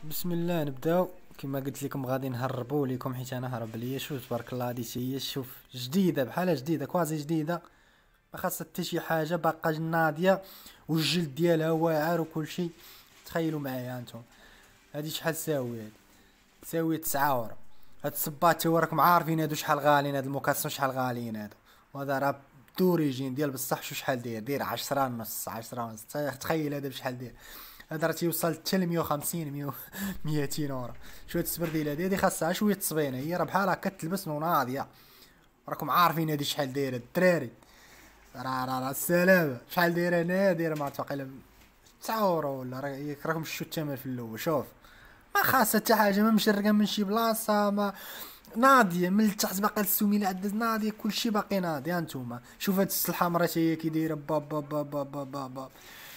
بسم الله نبداو. كما قلت لكم غادي نهربوا لكم حيت انا هرب ليا. شوف تبارك الله هادي هي، شوف جديده بحال جديده كوازي جديده، ما خاصها حتى شي حاجه، باقا ناضيه والجلد ديالها واعر وكل شيء. تخيلوا معايا انتم هادي شحال تساوي؟ هادي تساوي 9 اورو. هاد الصباط هو راكم عارفين هادو شحال غاليين، هاد الموكاسون شحال غاليين هادو. وهذا راه دوريجين ديال بصح. شو شحال داير 10 ونص 10 ونص. تخيل هذا بشحال داير. هذا راه تيوصل حتى ل 150 200 اورو. شويه السبرديله هادي خاصها شويه تصبينه، هي راه بحال هكا تلبس وناضيه. راكم عارفين هادي شحال دايره الدراري. راه السلامه شحال دايره هنا، دايره ما تعقل 9 اورو ولا راكم شفتوا الثمن في الاول. شوف ما خاصها حتى حاجه، ما مشرقه من شي بلاصه، ما ناضيه من التحت باقا السوميله عاد ناضيه، كلشي باقي ناضي. ها نتوما شوف هاد السلحه مرات هي كي دايره باب باب باب باب باب باب باب.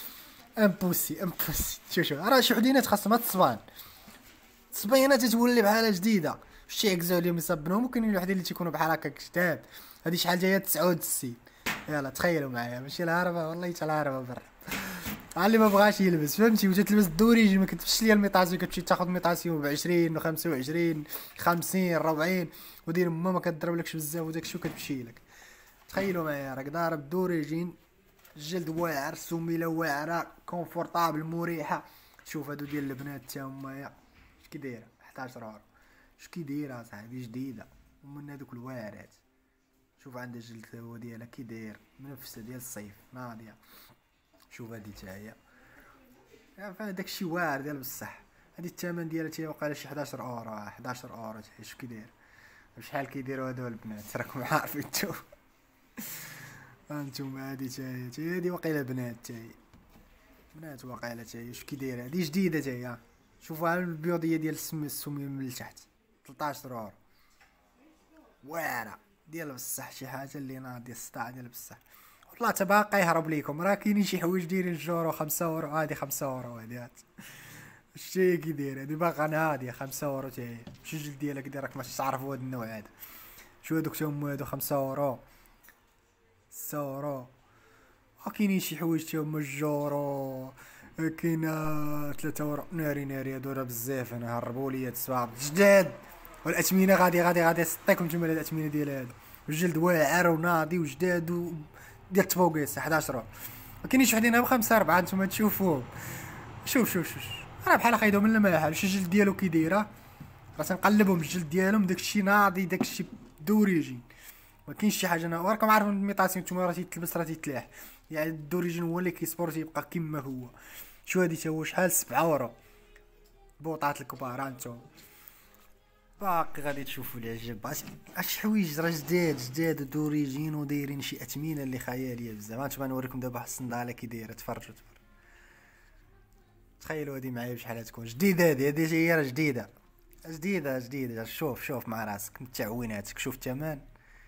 امبوسي شوف راه شي وحدينات خاصهم تصبان، تصبينه تتولي بحال جديده. شتي عكزو عليهم يصبنهم، وكاينين الوحدين اللي تيكونوا بحال هكا جداد. هادي شحال جايه 69. يلا تخيلوا معايا، ماشي الهربه والله حتى الهربه برا. اللي ما بغاش يلبس فهمتي، وتتلبس الدوريجي، ما كتمشيش ليا الميطاسيون، كتمشي تاخذ ميطاسيون ب 20 و 25 50 40 ودير ما كضرب لكش بزاف وداك الشيء وكتمشي لك. تخيلوا معايا راك ضارب دوريجين، الجلد واعر، السميله واعره، كونفورطابل مريحه. شوف هادو ديال البنات تا هما اش كي دايره 11 اورو. اش كي دايره صاحبي جديده ومن هادوك الواعرات. شوف عندها الجلد هو ديالها كي داير منفسه ديال الصيف ناضيه. شوف هادي تا هي داكشي واعر ديال بصح. هادي الثمن ديالها تي وقيلا شي 11 اورو 11 اورو. اش كي داير شحال كيديروا هادو البنات راكم عارفين نتوما. هانتوما هادي تا هي هادي وقيلا بنات تا هي بنات واقيلا تا هي. اش كي دايره هادي جديده تا هي. شوفوا ها البيوضيه ديال السمير من التحت 13 اورو واعره ديال بصح. شي حاجه اللي ناضيه السطاع ديال بصح. والله تا باقي يهرب ليكم، راه كاينين شي حوايج دايرين جورو 5 اورو. هادي 5 اورو هادي هات شتي كي داير هادي باقا ناضيه 5 اورو تا هي. شي الجلد ديالك دير راك ماش تعرفوا هاد النوع هذا. شو هادوك تا هما هادو 5 اورو 6 اورو. كاينين شي حوايج تا هما الجورو كاينه 3 اورو. ناري هادو راه بزاف. انا هربوا لي هاد السواق جداد. والاثمنه غادي سطيكم نتوما الاثمنه ديال هادو. الجلد واعر وناضي وجداد ديال التبوكيس 11 اورو. ما كاينينش وحدين بخمسة 4 نتوما تشوفوهم. شوف راه بحال خايدو من المحل. شي الجلد ديالو كي دايره راه تنقلبهم الجلد ديالهم داكشي ناضي داكشي دوريجين. ما كاينش شي حاجه راكم عارفين الميطاسيون نتوما راه تيتلبس راه تيتلاح. يعني الدوريجين هو اللي كيصبر تيبقى كيما هو. شو هادي تا هو شحال 7 اورو. بوطات الكبار هانتوما باقي غادي تشوفوا العجب. اش حوايج راه جداد ودوريجين ودايرين شي اثمنه اللي خياليه بزاف. هانتوما نوريكم دابا واحد الصنداله كي دايره. تفرجوا تخيلوا هادي معايا بشحال تكون جديده. هادي هي راه جديده. شوف مع راسك متعويناتك. شوف الثمن.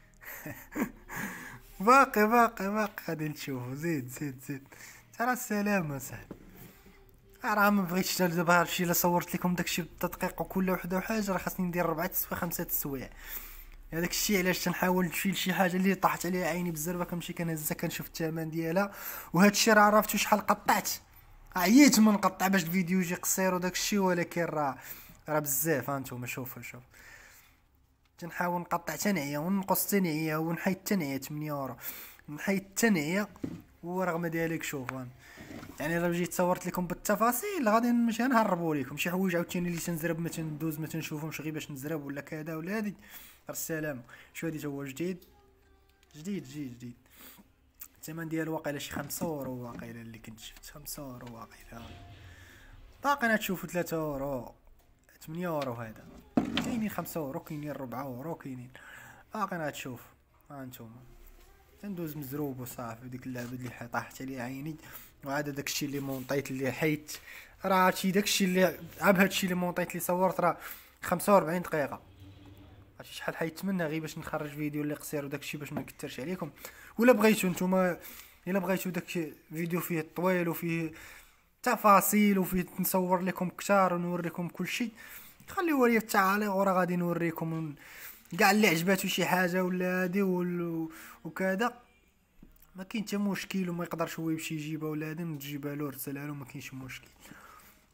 باقي غادي نشوفو. زيد ترى السلامه صاحبي. راه ما بغيتش دابا هادشي الا صورت لكم داكشي بالتدقيق وكل وحده وحاجه راه خاصني ندير 4 تسويع 5 تسويع. هذاك الشيء علاش تنحاول نشيل شي حاجه اللي طاحت عليها عيني بالزربه كنمشي كنهزها كنشوف الثمن ديالها. وهذا الشيء راه عرفتو شحال قطعت. عييت من نقطع باش الفيديو يجي قصير وداك الشيء، ولكن راه بزاف. هانتوما شوف تنحاول نقطع تنعيه وننقص تنعيه ونحيد تنعيه 8 اورو نحيد تنعيه. ورغم ذلك شوف يعني الا جيت صورت لكم بالتفاصيل غادي نمشي نهربوا لكم شي حوايج عاوتاني اللي تنزرب ما تندوز ما تنشوفهمش غير باش نزرب ولا كذا ولا هادي. السلام. شو هادي هو جديد. الثمن ديالو واقيلا شي 5 اورو واقيلا اللي كنت شفت 5 اورو واقيلا. باقي تشوفوا 3 اورو 8 اورو. هذا كاينين 5 اورو كاينين 4 اورو كاينين. باقي تشوف. ها نتوما تندوز مزروب وصافي. ديك اللعبه اللي طاحت عليها عيني. وعاد داكشي اللي مونطيت اللي حيت راه هادشي داكشي اللي عاب هادشي اللي مونطيت اللي صورت راه 45 دقيقه. عرفتي شحال حيت منها غير باش نخرج فيديو اللي قصير وداكشي باش ما نكثرش عليكم. ولا بغيتو نتوما الا بغيتو داك فيديو فيه طويل وفيه تفاصيل وفيه نصور لكم كثار ونوريكم كل شيء، خليوه لي في التعاليق وراه غادي نوريكم كاع اللي عجباتو شي حاجه ولا هادي وكذا. ما كاين حتى مشكل. وما يقدرش هو يمشي يجيبها ولا هادي نجيبها له نرسلها له ما كاينش مشكل.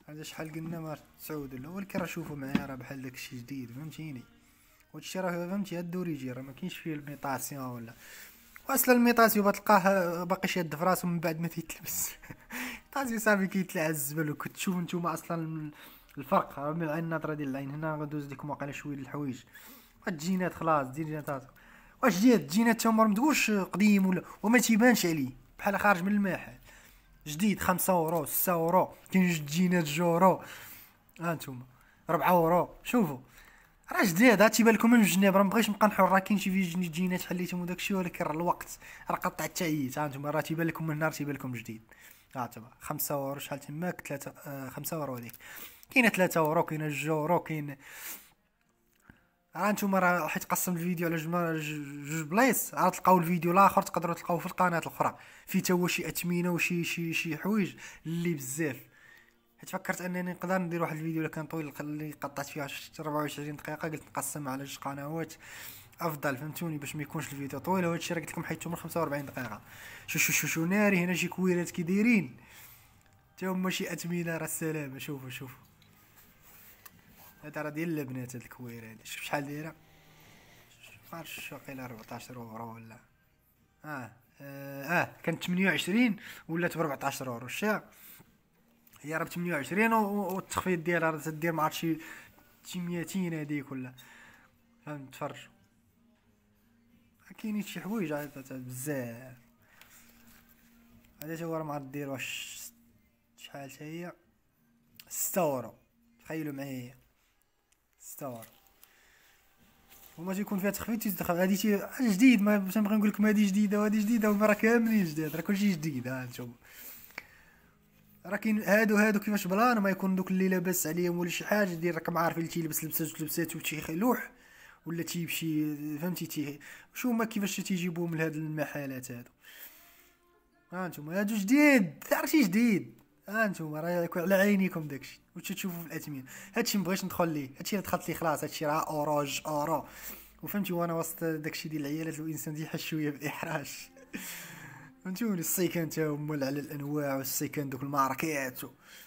هذا شحال قلنا ما تعود ولا، ولكن راه شوفوا معايا راه بحال داكشي جديد فهمتيني. وهادشي راه فهمتي هاد دوريجي راه ما كاينش فيه الميطاسيون ولا، واصلا الميطاسيون بتلقاه باقي شاد في راسو من بعد ما تيتلبس. طازي صافي كيتلعب الزبل. وكنت تشوف نتوما اصلا الفرق من العين النظره ديال العين. هنا غدوز لكم واقيلا شويه د الحوايج. الجينات خلاص دير جينات. واش ديال الجينات تا هما متقولش قديم وما تيبانش عليه بحال خارج من المحل جديد. 5 اورو 6 اورو. كاين جوج جينات جورو. ها انتوما 4 اورو. شوفوا راه جديد. ها تيبان لكم من الجناب. راه مبغيتش نبقى نحور. راه كاين شي جينات حليتهم وداكشي، ولكن راه الوقت راه قطع التعييت. ها انتوما راه تيبان لكم من النهار تيبان لكم جديد. ها تما 5 اورو شحال تماك 3 5 اورو هذيك. كاينه 3 اورو كاينه 2 اورو كاين. ها نتوما راه حيت قسم الفيديو على جوج بلايص. عاد تلقاو الفيديو الاخر تقدروا تلقاوه في القناه الاخرى فيه تا هو شي اثمنه وشي شي حوايج اللي بزاف. حيت فكرت انني نقدر ندير واحد الفيديو اللي كان طويل اللي قطعت فيه 24 دقيقه. قلت نقسم على جوج قنوات افضل فهمتوني باش ما يكونش الفيديو طويل. وهذا الشيء راه قلت لكم حيدته من 45 دقيقه. شو ناري هنا شي كويرات كي دايرين تا هما شي اثمنه. راه السلامه. شوفوا هذا راه ديال البنات. هاد الكويره هادي شوف شحال دايره. معرفتش واقيلا 14 اورو ولا كانت 28 ولات ب 14 اورو. الشا هي راه ب 28 والتخفيض ديالها راه تدير معرفت شي 200 هذيك ولا فهمت. تفرج كاينين شي حوايج بزاف. هذا تا هو راه ما دير واش شحال حتى هي 6 اورو. تخيلوا معايا 6 اورو وما تيكون فيها تخفيض تيدخل. هادي جديد. ما نبغي نقول لكم هادي جديده وهادي جديده وما راه كاملين جداد. راه كلشي جديد. ها نتوما راه كاين هادو كيفاش بلان ما يكون دوك اللي لاباس عليهم ولا شي حاجه دير. راكم عارفين اللي تيلبس لبسات وتيخلوح ولا تيمشي فهمتي شو ما كيفاش تيجيبوهم لهاد المحلات هادو. ها نتوما هادو جديد. عرفتي جديد. ها نتوما راه يكون على عينيكم داكشي وتشوفوا في الاثمنه. هادشي مبغيتش ندخل ليه. هادشي اللي دخلت ليه خلاص. هادشي راه اوروج اورو وفهمتي. وانا وسط داكشي ديال العيالات الانسان ديحس شويه بالاحراج. فهمتوني. السيكان تا هما على الانواع والسيكان دوك الماركات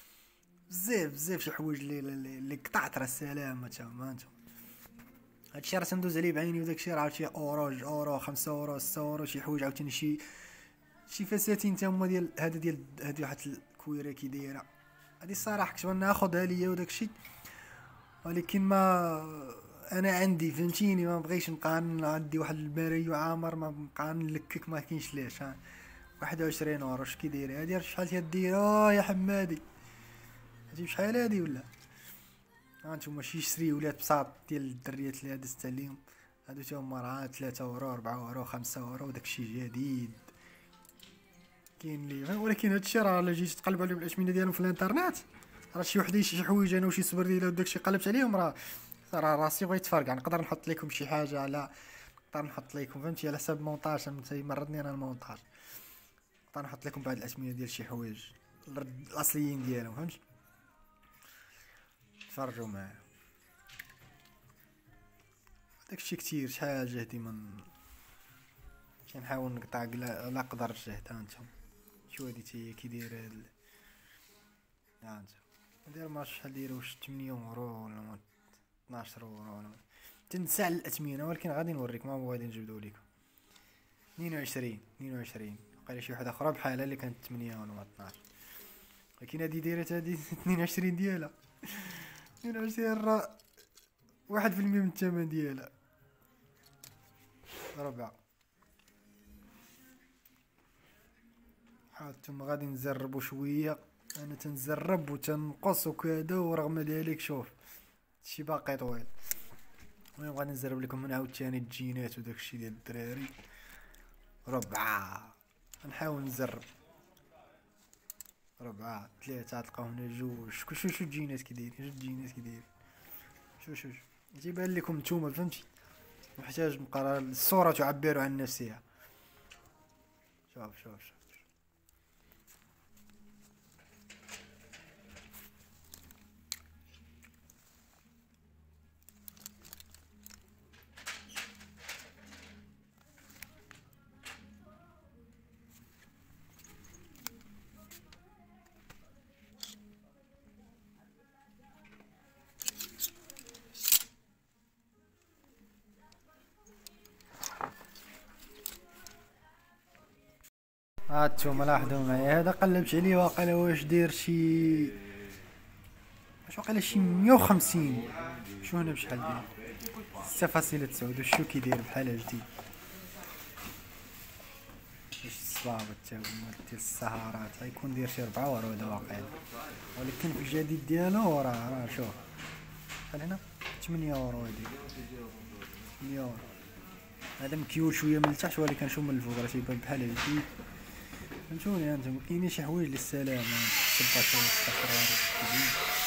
بزاف شي حوايج اللي قطعت. راه السلامه تا هما انتم. هادشي راه تندوز عليه بعيني. وداكشي راه عاوتاني اوروج اورو 5 اورو 6 اورو شي حوايج عاوتاني شي فساتين تا هما ديال هادي واحد الكويره كي دايره. هادي الصراحه كنت ناخذها ليا وداكشي، ولكن ما انا عندي فهمتيني ما بغيتش نبقى عندي واحد البري عامر ما نبقى نلكك. ما كاينش ليش. 21 اورو اش كي دايره هادي. شحال تدير يا حمادي؟ هادي بشحال هادي ولا؟ ها نتوما شي يشري ولاد بساط ديال الدريات اللي دزت عليهم هادو تا هما راه 3 اورو 4 اورو 5 اورو وداكشي جديد كاين لي. ولكن هادشي راه الا جيتي تقلب عليهم الاثمنه ديالهم في الانترنت راه شي وحدين شي حوايج انا وشي سبرديله وداكشي قلبت عليهم راه راسي بغيت تفرقع. نقدر نحط لكم شي حاجه على نقدر نحط لكم فهمتي على حساب المونتاج. مرضني انا المونتاج. نقدر نحط لكم بعض الاثمنه ديال شي حوايج الاصليين ديالهم فهمتي. تفرجوا معايا. داكشي كتير شحال جهدي من كنحاول نقطع لا قدر الجهد. ها انتم شو هادي تي كي داير ها انت داير ما شحال داير واش 8 اورو ولا 12 اورو ولا تنسى على الاثمنه. ولكن غادي نوريك ما هو غادي نجبدو لكم 22 وقيلا شي وحده اخرى بحالها اللي كانت 8 ولا 12. لكن هادي دايرت هادي 22 ديالها 22 راه 1% من الثمن ديالها. ربعة. حالتم غادي نزربو شويه. انا تنزرب وتنقص وكذا ورغم ذلك شوف هادشي باقي طويل. المهم غادي نزرب لكم من عاوتاني الجينات وداكشي ديال الدراري. 4 نحاول نزرب 4 3 تلقاو هنا جوج. شو الجينات كي دايرين. جوج جينات كي دايرين. شو تيبان لكم نتوما فهمتي. محتاج نقرا الصوره تعبر عن نفسها. شوف هانتوما لاحظوا معايا، هذا قلبت عليه واقيلا واش داير شي، واش واقيلا شي 150. شو هنا بشحال داير 6.9. وشو كي داير بحال جديد. باش الصبابط تا هما ديال السهرات غيكون داير شي 4 ورا هذا واقيلا، ولكن في الجديد ديالو راه شوف بحال هنا 8 يورو هادي 8 يورو. هذا مكيول شويه من التحت ولكن شو من الفوق راه تيبان بحال جديد. فهمتوني هانتوما كاينين شي حوايج للسلامة الصباط والصفرار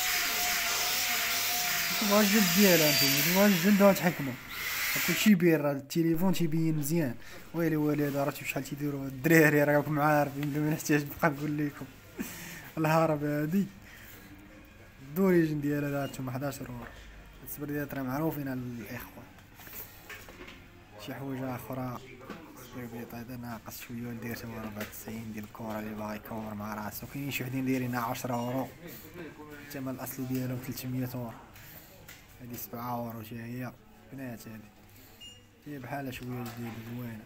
تبغى الجلد ديالها هانتوما، تبغى الجلد غتحكمو كلشي بير. راه التليفون تيبين مزيان. ويلي هذا راه شحال تيديروا الدراري راكم عارفين بلا ما نحتاج نبقى نقول لكم. الهرب هادي الدوريجين ديالها هانتوما 11 اورو. السبرديات راه معروفين على الاخوان. شي حوايج اخرى البيض هذا ناقص شويه ندير تما 94 ديال الكره اللي باغي يكور مع راسو. كاينين شي وحدين دايرينها 10 اورو، الثمن الاصلي ديالهم 300 اورو. هادي 7 اورو شي هي بنات هي بحالها شويه جديده زوينه.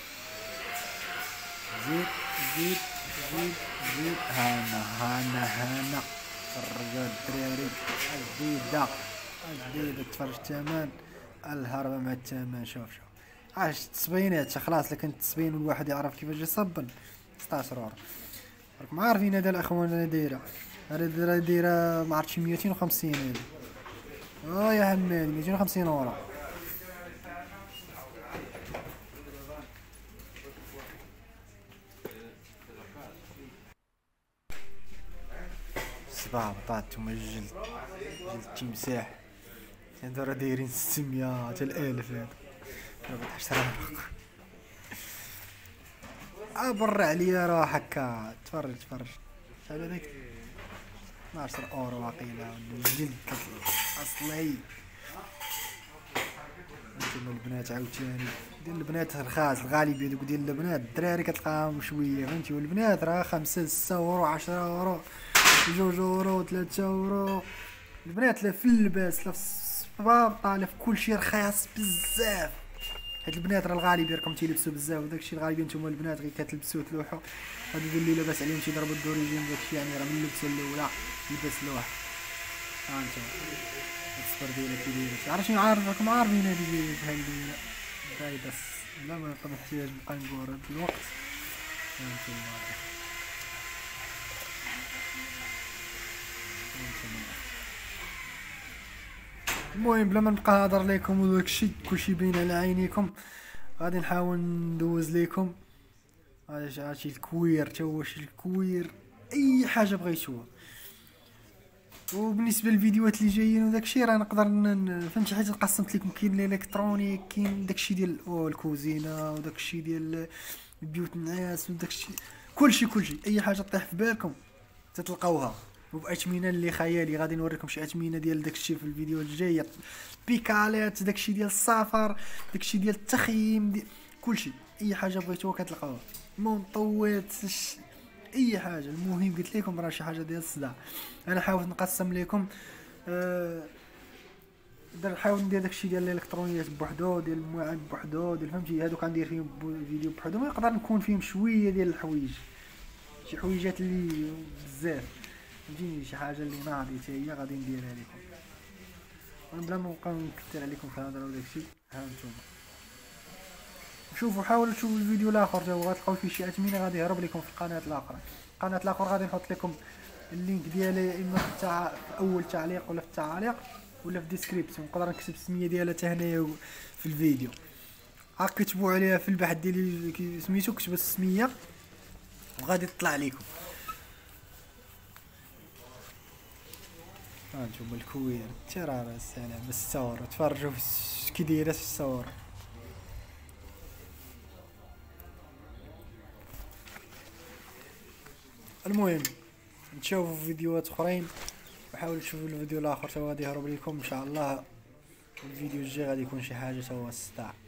زيد زيد زيد زيد هانا الرجال الدراري الجديده تفرج الثمن الهربه مع الثمن. شوف عاش التصبينات خلاص، لكن التصبين الواحد يعرف كيفاش يصبن 16 اورو. راكم عارفين هذا الاخوان انا دايره هذا دايره ما عرفتش 250 هذه. يا حماد 250 اورو. صباع بطاط وما جلد التمساح هذا راه دايرين 600 حتى 1000 هذا راه 10 برا عليا راه هكا. تفرج شحال هذاك 12 اورو واقيلا الجلد اصلي. انتما البنات عاوتاني ديال البنات رخاص الغالبيه دوك ديال البنات الدراري كتلقاهم شويه فهمتي، والبنات راه 5 6 اورو 10 اورو 2 اورو 3 اورو. البنات لا في اللباس لا في الصبابطه لا في كلشي رخيص بزاف. هاد البنات راه الغالبيه راكم تيلبسوا بزاف وداكشي الغالبيه نتوما البنات غير كتلبسوا تلوحوا. هادو اللي لاباس عليهم تيضربوا الدوريجين داكشي يعني راه من اللبسه الاولى يلبس لوح. ها انتما الصفر ديالها كي داير عرفتي راكم عارفين هادي بحال دايره لا ما نحتاج نبقى نقول هاد الوقت. ها انتما المهم بلا ما نبقى نهضر لكم وداكشي كلشي باين على عينيكم، غادي نحاول ندوز لكم هادشي الكوير تا هو شي الكوير اي حاجه بغيتوها. وبالنسبه للفيديوهات اللي جايين وداكشي راه نقدر فهمتي حيت قسمت لكم كاين الالكترونيك كاين داكشي ديال الكوزينه وداكشي ديال بيوت الناس وداكشي كلشي اي حاجه طيح في بالكم تتلقاوها وباثمنه اللي خيالي. غادي نوريكم شي اثمنه ديال داكشي في الفيديو الجاي، بيكالات داكشي ديال السفر داكشي ديال التخييم كلشي اي حاجه بغيتوها كتلقاوها. منطوات اي حاجه. المهم قلت لكم راه شي حاجه ديال الصداع. انا حاولت نقسم لكم نحاول ندير داكشي ديال الالكترونيات بوحدو ديال المواعن بوحدو ديال فهمتي هادوك غندير فيهم فيديو بوحدو. ما نقدر نكون فيهم شويه ديال الحوايج شي حويجات اللي بزاف فهمتيني شي حاجه اللي ناضي حتى هي غادي نديرها لكم. وانا بلا ما نبقى نكثر عليكم في الهضره وداكشي. ها انتم شوفوا حاولوا تشوفوا الفيديو الاخر تا هو غتلقاو فيه شي اثمنه غادي يهرب لكم في القناه الاخرى. القناه الاخرى غادي نحط لكم اللينك ديالها اما في اول تعليق ولا في التعليق ولا في الديسكريبسيون. نقدر نكتب السميه ديالها حتى هنايا في الفيديو. كتبوا عليها في البحث ديالي سميتو كتبوا السميه وغادي تطلع لكم. هانتوما الكوير ترى السلام الصور تفرجوا كي دايره في الصور. المهم نشوفوا فيديوهات اخرين وحاولوا تشوفوا الفيديو الاخر تا غادي يهرب لكم ان شاء الله. الفيديو الجاي غادي يكون شي حاجه تا هو الصداع.